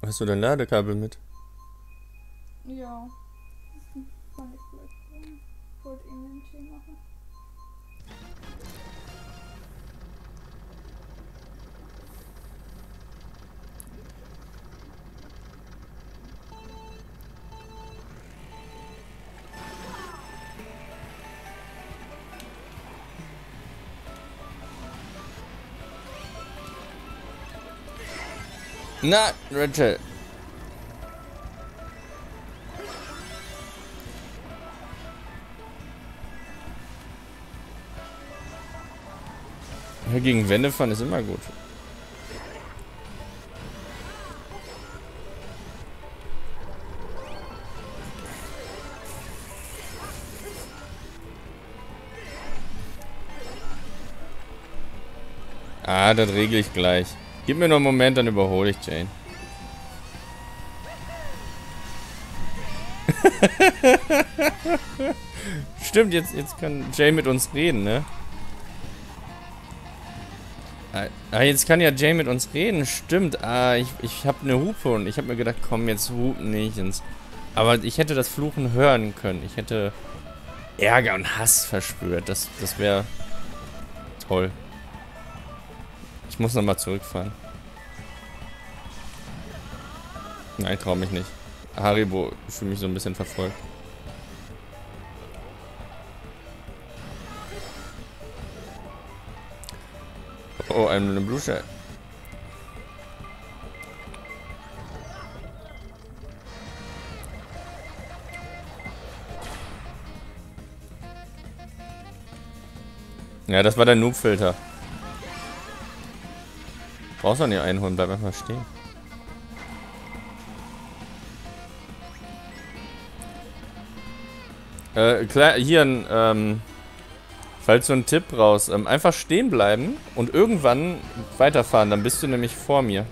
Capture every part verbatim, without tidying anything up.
Hast du dein Ladekabel mit? Ja. Kann ich gleich bringen. Ich wollte ihm den Tee machen. Na, Rachel. Ja, gegen Wände fahren ist immer gut. Ah, das regle ich gleich. Gib mir noch einen Moment, dann überhole ich Jane. Stimmt, jetzt, jetzt kann Jay mit uns reden, ne? Ah, jetzt kann ja Jay mit uns reden. Stimmt. Ah, ich, ich habe eine Hupe und ich habe mir gedacht, komm, jetzt hupen nicht ins... Aber ich hätte das Fluchen hören können. Ich hätte Ärger und Hass verspürt. Das, das wäre toll. Ich muss nochmal zurückfahren. Nein, ich traue mich nicht. Haribo, ich fühle mich so ein bisschen verfolgt. Oh, eine Blue Shell. Ja, das war der Noob-Filter. Brauchst du nicht einholen, bleib einfach stehen. Äh, klar, hier ein, ähm, falls so ein Tipp raus. Ähm, einfach stehen bleiben und irgendwann weiterfahren, dann bist du nämlich vor mir.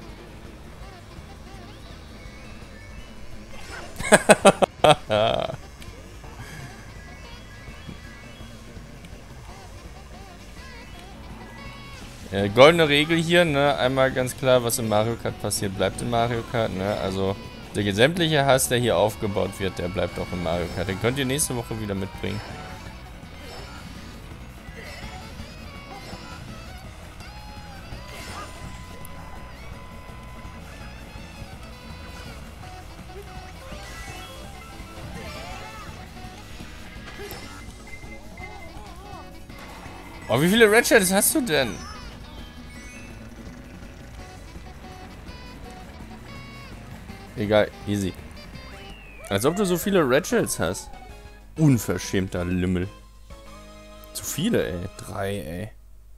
äh, goldene Regel hier, ne? Einmal ganz klar, was im Mario Kart passiert, bleibt im Mario Kart, ne? Also der sämtliche Hass, der hier aufgebaut wird, der bleibt auch im Mario Kart. Den könnt ihr nächste Woche wieder mitbringen. Oh, wie viele Red Shells hast du denn? Egal, easy. Als ob du so viele Red Shells hast. Unverschämter Lümmel. Zu viele, ey. Drei, ey.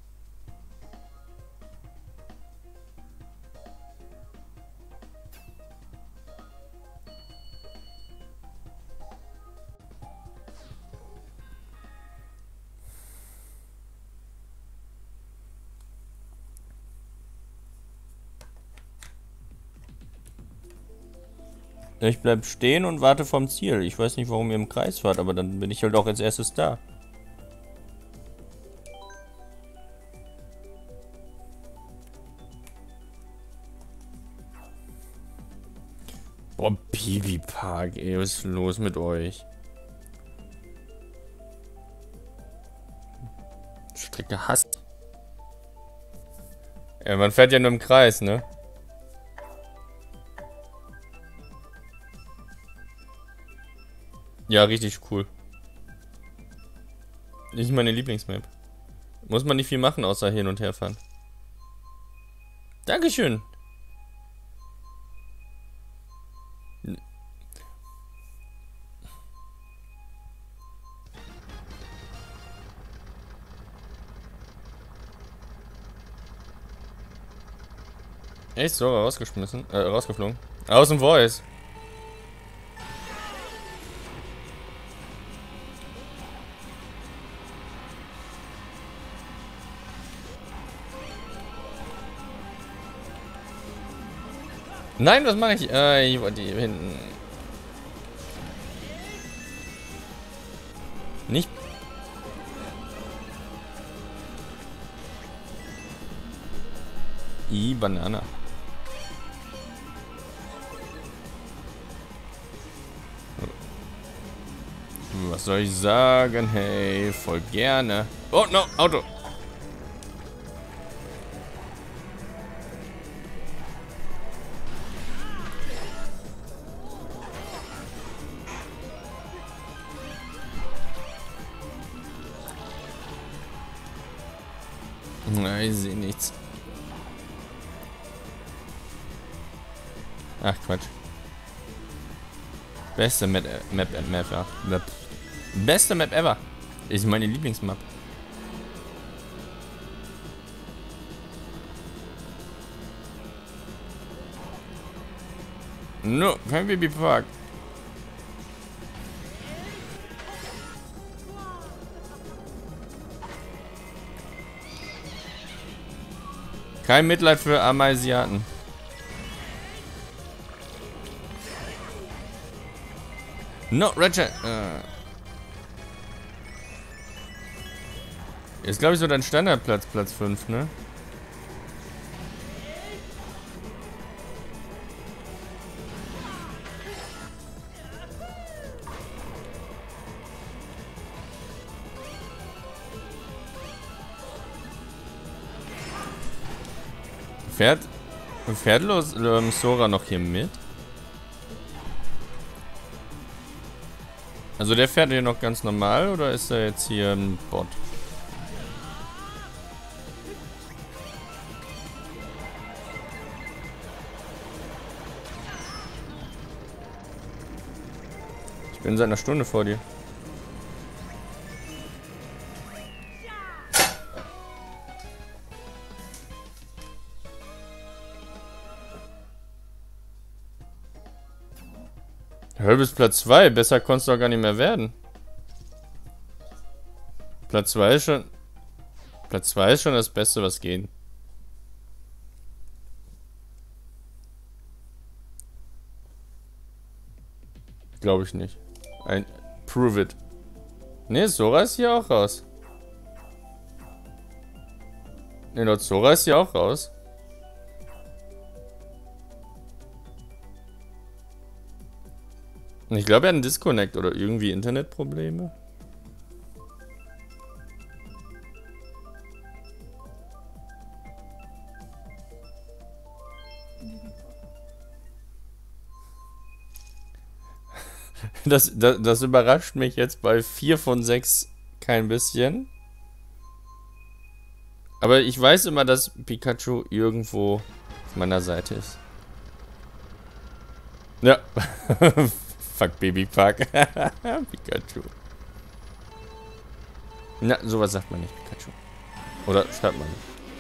Ich bleib stehen und warte vom Ziel. Ich weiß nicht, warum ihr im Kreis fahrt, aber dann bin ich halt auch als erstes da. Boah, Bibi Park, ey, was ist los mit euch? Strecke Hass. Ja, man fährt ja nur im Kreis, ne? Ja, richtig cool. Nicht meine Lieblingsmap. Muss man nicht viel machen, außer hin und her fahren. Dankeschön. Echt so, rausgeschmissen, äh, rausgeflogen. Aus dem Voice. Nein, was mache ich? Äh, ich wollte hier hinten. Nicht. I, Banana. Was soll ich sagen? Hey, voll gerne. Oh, no, Auto. Nein, ich sehe nichts. Ach, Quatsch. Beste Map, Map, Map, Map. Beste Map ever. Ist meine Lieblingsmap. No, kein Babypark. Kein Mitleid für Ameisiaten. No, Ratchet. Äh. Ist, glaube ich, so dein Standardplatz, Platz fünf, ne? Fährt, fährt los, ähm, Sora noch hier mit? Also der fährt hier noch ganz normal oder ist er jetzt hier ein Bot? Ich bin seit einer Stunde vor dir. Hör bis Platz zwei. Besser konntest du doch gar nicht mehr werden. Platz zwei ist schon... Platz zwei ist schon das Beste, was geht. Glaube ich nicht. Ein... Prove it. Ne, Sora ist hier auch raus. Ne, dort Sora ist hier auch raus. Ich glaube, er hat einen Disconnect oder irgendwie Internetprobleme. Das, das, das überrascht mich jetzt bei vier von sechs kein bisschen. Aber ich weiß immer, dass Pikachu irgendwo auf meiner Seite ist. Ja. Fuck Babypark. Pikachu. Na, sowas sagt man nicht, Pikachu. Oder schreibt man nicht.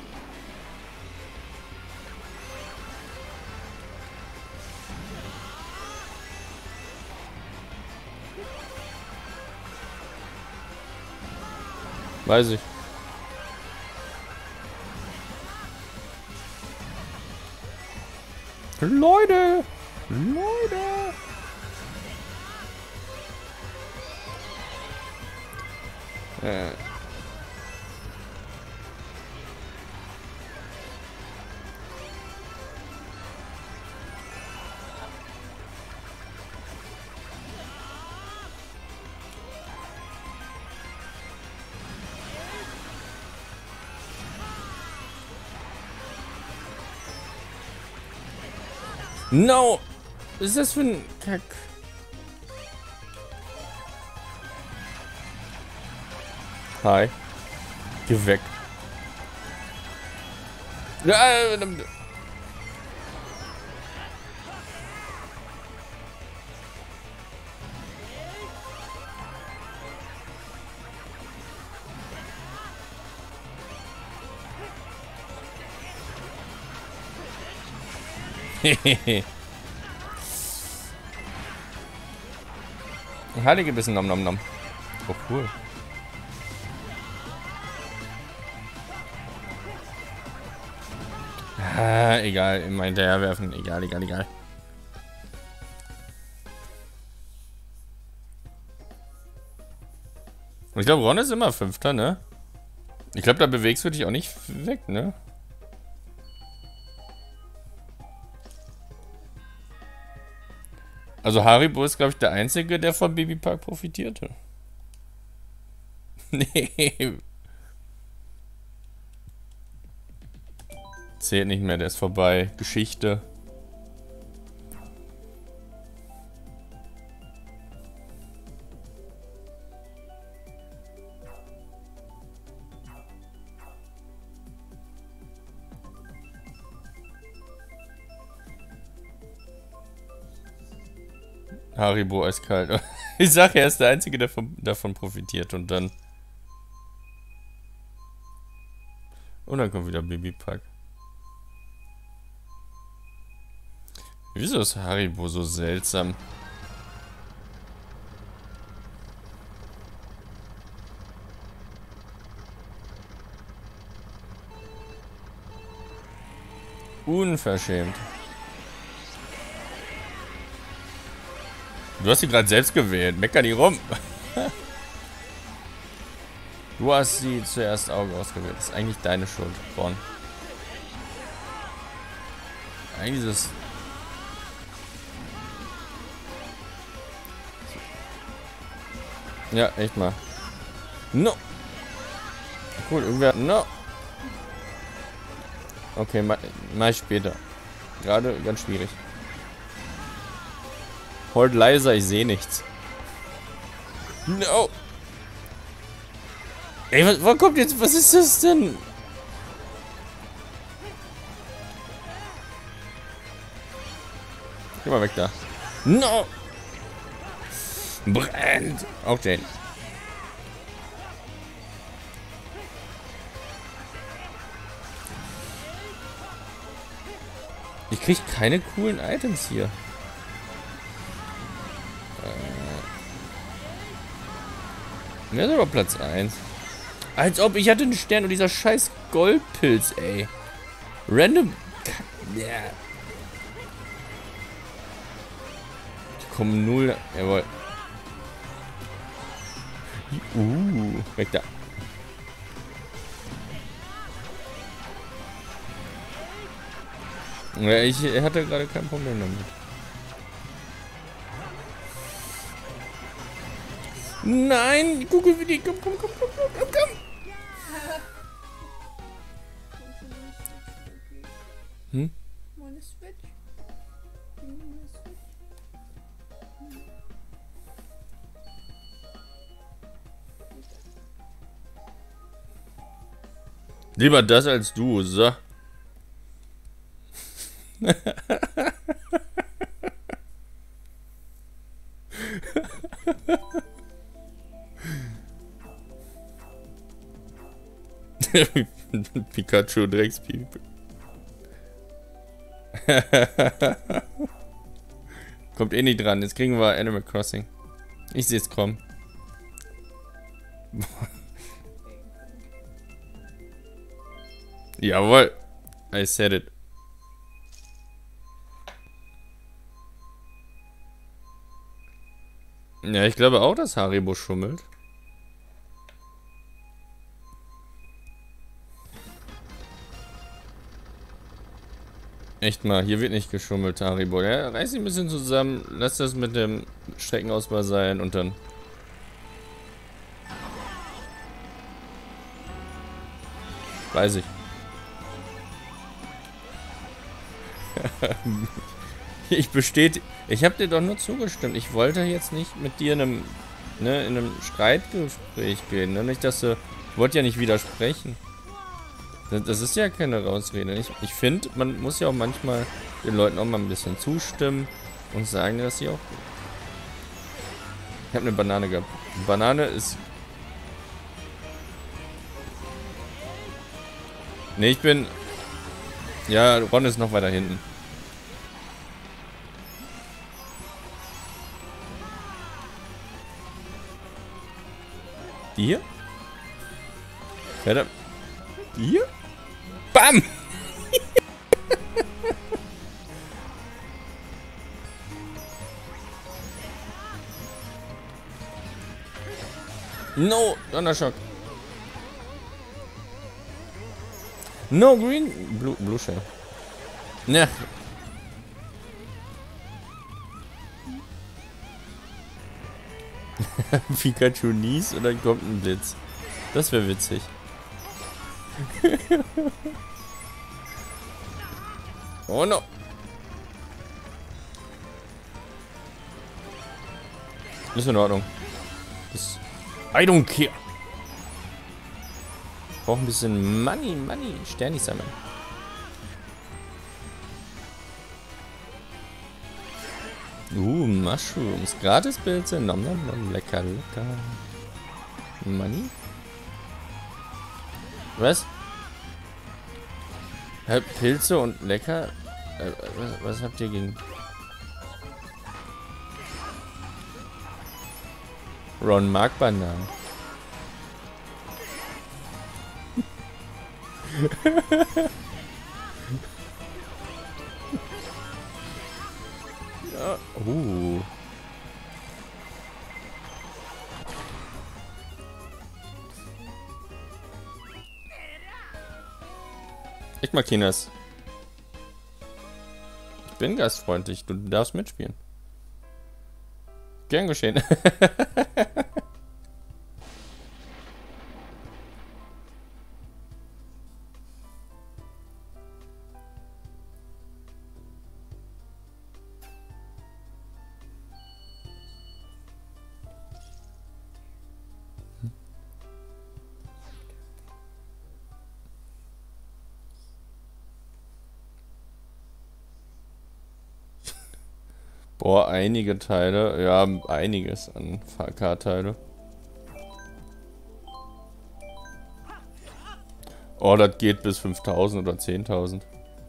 Weiß ich. Leute! Leute! Äh. No! Was ist das für ein Kack? Hi. Geh weg. Hehehe. Heilige Bissen, nom nom nom. Oh, cool. Ah, egal, immer hinterher werfen. Egal, egal, egal. Und ich glaube, Ron ist immer Fünfter, ne? Ich glaube, da bewegst du dich auch nicht weg, ne? Also Haribo ist, glaube ich, der Einzige, der von Babypark profitierte. Nee. Zählt nicht mehr, der ist vorbei. Geschichte. Haribo eiskalt. Ich sag, er ist der Einzige, der von, davon profitiert. Und dann... Und dann kommt wieder Babypack. Wieso ist Haribo so seltsam? Unverschämt. Du hast sie gerade selbst gewählt. Mecker die rum. Du hast sie zuerst Auge ausgewählt. Das ist eigentlich deine Schuld, Born. Eigentlich ist es... Ja, echt mal. No. Cool, irgendwer... No. Okay, mach, mach ich später. Gerade ganz schwierig. Hold leiser, ich sehe nichts. No. Ey, was, wo kommt jetzt... Was ist das denn? Geh mal weg da. No. Brennt. Auch Jane. Ich krieg keine coolen Items hier. Äh. Wer ist aber Platz eins? Als ob ich hatte einen Stern und dieser scheiß Goldpilz, ey. Random. Ja. Ich komme null. Jawohl. Uh, weg da. Ja, ich hatte gerade kein Problem damit. Nein, gucke wie die. Komm, komm, komm, komm, komm, komm. Hm? Meine Switch. Lieber das als du, so. Pikachu Dreckspiep. Kommt eh nicht dran. Jetzt kriegen wir Animal Crossing. Ich sehe es kommen. Jawohl. I said it. Ja, ich glaube auch, dass Haribo schummelt. Echt mal, hier wird nicht geschummelt, Haribo. Ja, reiß dich ein bisschen zusammen, lass das mit dem Streckenausbau sein und dann... Weiß ich. Ich bestätige... Ich habe dir doch nur zugestimmt. Ich wollte jetzt nicht mit dir in einem, ne, in einem Streitgespräch gehen. Ne? Nicht, dass du... Ich wollte ja nicht widersprechen. Das, das ist ja keine Rausrede. Ich, ich finde, man muss ja auch manchmal den Leuten auch mal ein bisschen zustimmen und sagen, dass sie auch... Ich habe eine Banane gehabt. Banane ist... Ne, ich bin... Ja, Ron ist noch weiter hinten. Die hier? Verdammt. Die hier? Bam! No! Donnerschock. No green. Blue, blue shell. Ne. Pikachu nies und dann kommt ein Blitz. Das wäre witzig. Oh no. Ist in Ordnung. Das I don't care. Ich brauche ein bisschen Money, Money. Sterni sammeln. Uh, Mushrooms. Gratispilze. Nom nom nom. Lecker, lecker. Money? Was? Hä, Pilze und lecker? Äh, was, was habt ihr gegen... Ron mag Bananen. Ja. Uh. Ich mag Kinas. Ich bin gastfreundlich. Du darfst mitspielen. Gern geschehen. Boah, einige Teile. Ja, einiges an V K-Teile. Oh, das geht bis fünftausend oder zehntausend.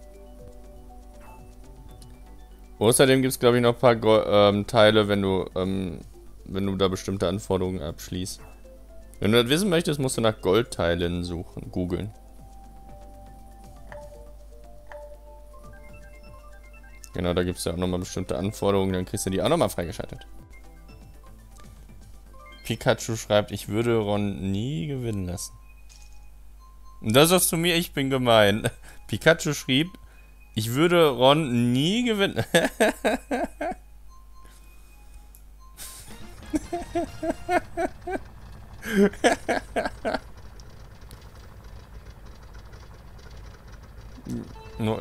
Außerdem gibt es, glaube ich, noch ein paar Go ähm, Teile, wenn du, ähm, wenn du da bestimmte Anforderungen abschließt. Wenn du das wissen möchtest, musst du nach Goldteilen suchen, googeln. Genau, da gibt es ja auch nochmal bestimmte Anforderungen, dann kriegst du die auch nochmal freigeschaltet. Pikachu schreibt, ich würde Ron nie gewinnen lassen. Und da sagst du mir, ich bin gemein. Pikachu schrieb, ich würde Ron nie gewinnen. No.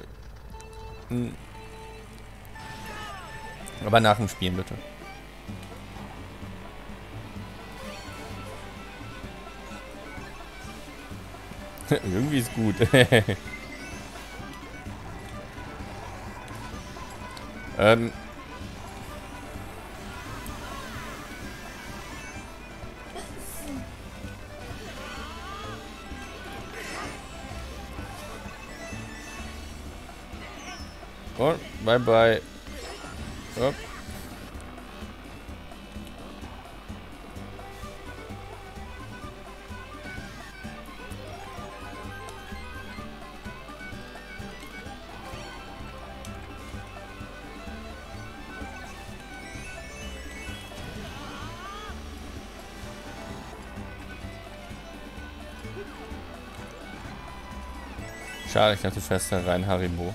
Aber nach dem Spielen bitte. Irgendwie ist gut. ähm. Und bye bye. Up. Schade, ich dachte fest da rein Haribo.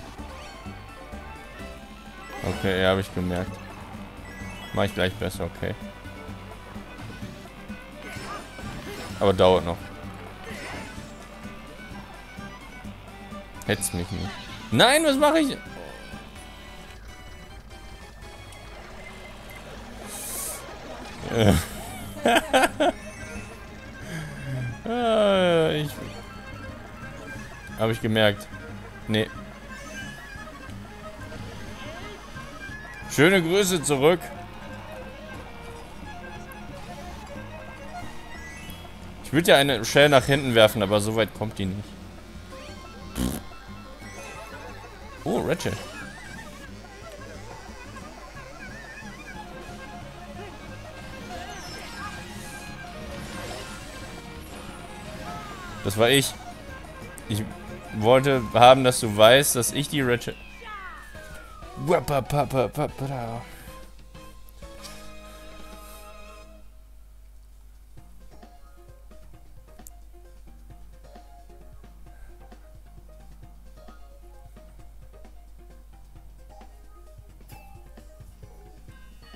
Okay, ja, habe ich gemerkt. Mach ich gleich besser, okay. Aber dauert noch. Hetzt mich nicht. Nein, was mache ich? äh, ich habe ich gemerkt. Nee. Schöne Grüße zurück. Ich würde ja eine Shell nach hinten werfen, aber so weit kommt die nicht. Oh, Ratchet. Das war ich. Ich wollte haben, dass du weißt, dass ich die Ratchet...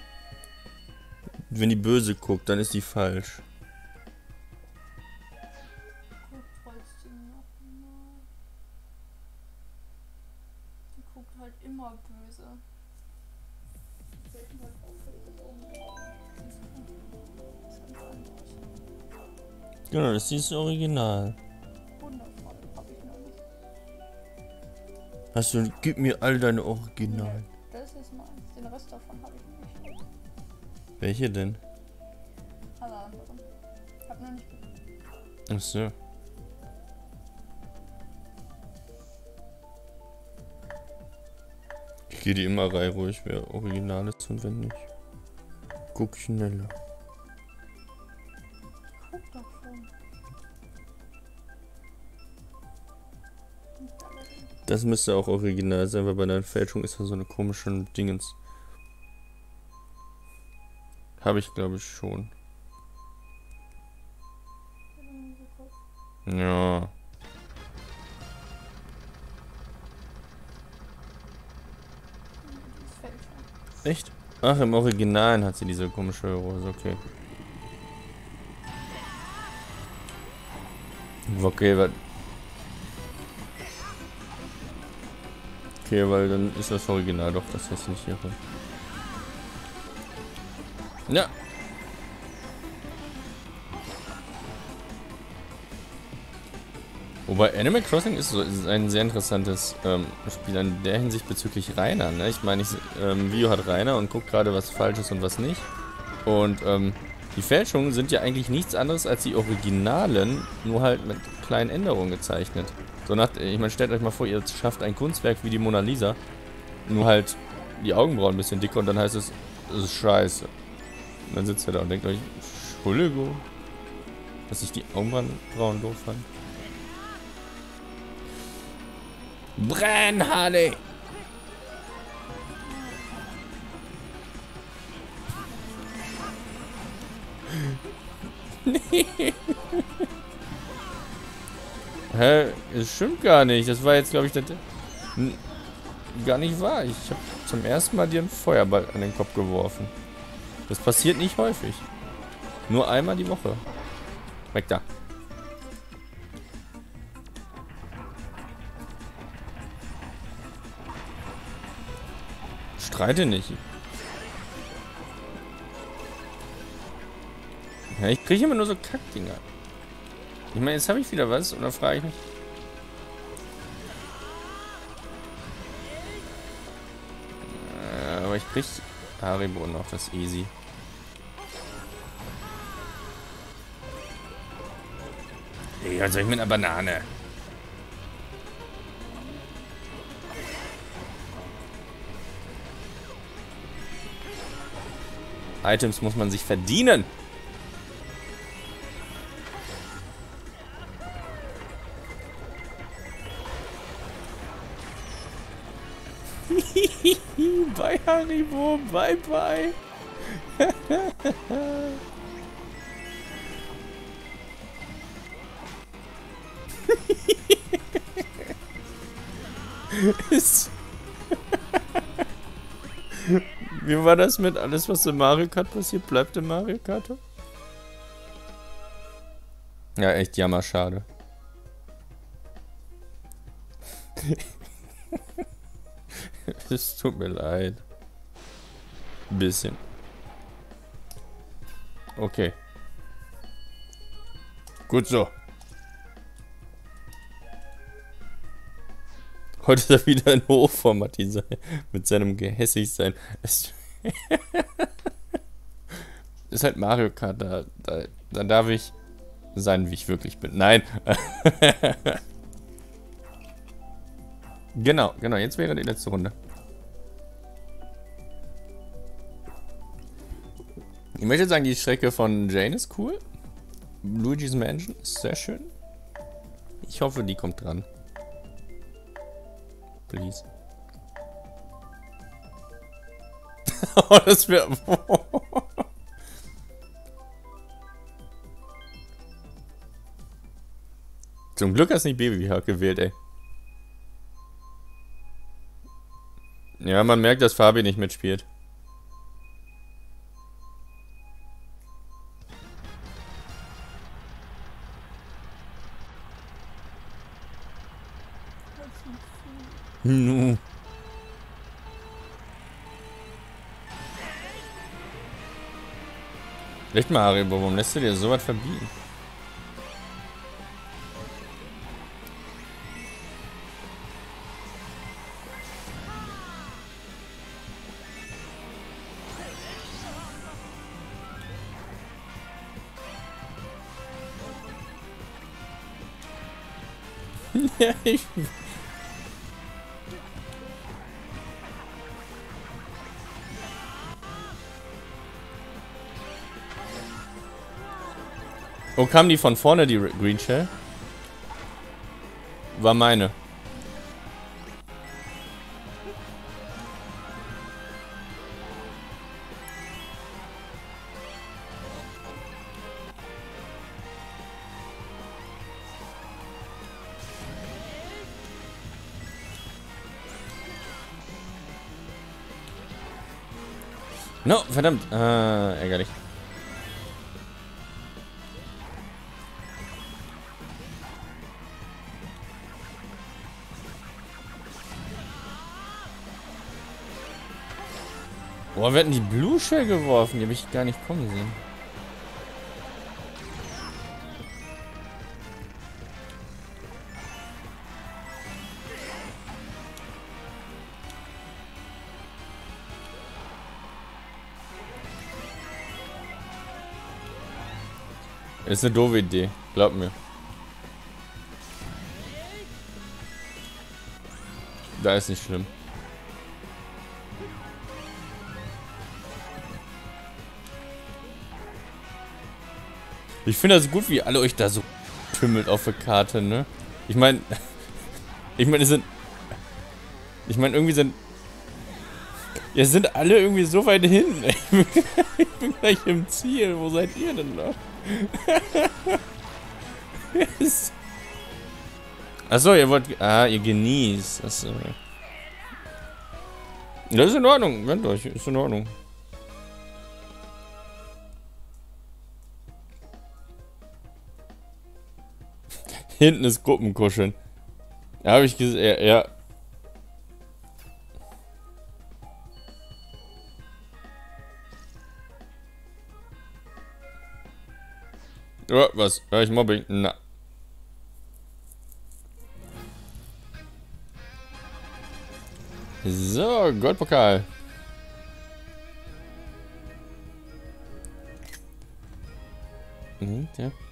Wenn die böse guckt, dann ist die falsch. Halt immer böse. Selten halt auch. Das ist ganz anders. Genau, das ist das Original. Wundervoll, hab ich noch nicht. Hast du, gib mir all deine Original. Nee, das ist meins. Den Rest davon habe ich nicht. Welche denn? Alle anderen. Ich hab noch nicht. Ach so. Ich gehe die immer rein, ruhig, wer original ist und wenn nicht. Guck schneller. Guck doch schon. Das müsste auch original sein, weil bei der Fälschung ist da so eine komische Dingens. Habe ich, glaube ich, schon. Ja. Echt? Ach, im Originalen hat sie diese komische Rose, okay. Okay, weil... Okay, weil dann ist das Original doch das hässliche. Ja. Wobei Animal Crossing ist, so, ist ein sehr interessantes ähm, Spiel in der Hinsicht bezüglich Rainer. Ne? Ich meine, ich, ähm, Vio hat Rainer und guckt gerade, was falsch ist und was nicht. Und ähm, die Fälschungen sind ja eigentlich nichts anderes als die Originalen, nur halt mit kleinen Änderungen gezeichnet. So nach, ich meine, stellt euch mal vor, ihr schafft ein Kunstwerk wie die Mona Lisa, nur halt die Augenbrauen ein bisschen dicker und dann heißt es, das ist scheiße. Und dann sitzt ihr da und denkt euch, Entschuldigung, dass ich die Augenbrauen doof fand. Brenn, Harley! Nee. Hä? Das stimmt gar nicht. Das war jetzt, glaube ich, das, gar nicht wahr. Ich habe zum ersten Mal dir einen Feuerball an den Kopf geworfen. Das passiert nicht häufig. Nur einmal die Woche. Weg da. Streite nicht. Ja, ich kriege immer nur so Kackdinger. Ich meine, jetzt habe ich wieder was und dann frage ich mich. Äh, aber ich krieg Haribo noch, das ist easy. Ja, soll ich mit einer Banane? Items muss man sich verdienen. Bye Haribo, bye bye. Wie war das mit alles, was in Mario Kart passiert, bleibt in Mario Kart? Ja, echt jammerschade. Es tut mir leid. Ein bisschen. Okay. Gut so. Heute ist er wieder in Hochformat mit seinem Gehässigsein. Es ist halt Mario Kart, da, da, da darf ich sein, wie ich wirklich bin. Nein. Genau, genau, jetzt wäre die letzte Runde. Ich möchte sagen, die Strecke von Jane ist cool. Luigi's Mansion ist sehr schön. Ich hoffe, die kommt dran. Please. Oh, das wäre... Zum Glück hast du nicht Baby gewählt, ey. Ja, man merkt, dass Fabi nicht mitspielt. Nu. Echt mal, Haribo, warum lässt du dir so was verbieten? Ja, ich... Wo kam die von vorne, die Green Shell? War meine. No, verdammt. Ah, ärgerlich. Boah, wir hatten die Blue Shell geworfen. Die habe ich gar nicht kommen sehen. Ist eine doofe Idee. Glaub mir. Da ist nicht schlimm. Ich finde das gut, wie alle euch da so tümmelt auf der Karte, ne? Ich meine, ich meine, es sind, ich meine, irgendwie sind, ihr sind alle irgendwie so weit hinten. Ich bin, ich bin gleich im Ziel. Wo seid ihr denn noch? Achso, ihr wollt, ah, ihr genießt. Achso. Das ist in Ordnung, gönnt euch, ist in Ordnung. Hinten ist Gruppenkuscheln. Da habe ich gesehen, ja. Oh, was? Hör ich Mobbing? Na. So, Goldpokal. Mhm, ja.